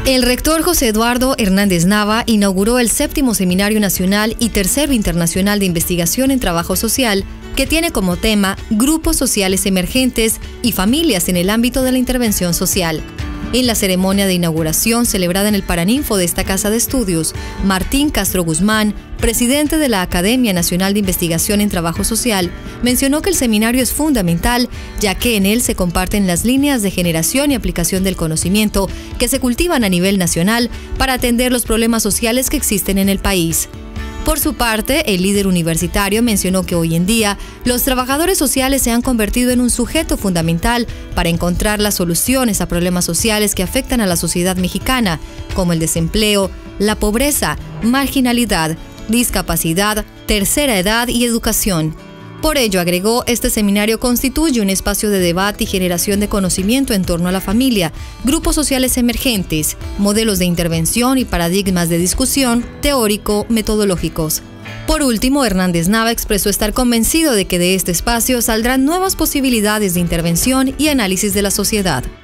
El rector José Eduardo Hernández Nava inauguró el 7º Seminario Nacional y 3º Internacional de Investigación en Trabajo Social, que tiene como tema Grupos Sociales Emergentes y Familias en el ámbito de la intervención social. En la ceremonia de inauguración celebrada en el Paraninfo de esta casa de estudios, Martín Castro Guzmán, presidente de la Academia Nacional de Investigación en Trabajo Social, mencionó que el seminario es fundamental, ya que en él se comparten las líneas de generación y aplicación del conocimiento que se cultivan a nivel nacional para atender los problemas sociales que existen en el país. Por su parte, el líder universitario mencionó que hoy en día los trabajadores sociales se han convertido en un sujeto fundamental para encontrar las soluciones a problemas sociales que afectan a la sociedad mexicana, como el desempleo, la pobreza, marginalidad, discapacidad, tercera edad y educación. Por ello, agregó, este seminario constituye un espacio de debate y generación de conocimiento en torno a la familia, grupos sociales emergentes, modelos de intervención y paradigmas de discusión teórico-metodológicos. Por último, Hernández Nava expresó estar convencido de que de este espacio saldrán nuevas posibilidades de intervención y análisis de la sociedad.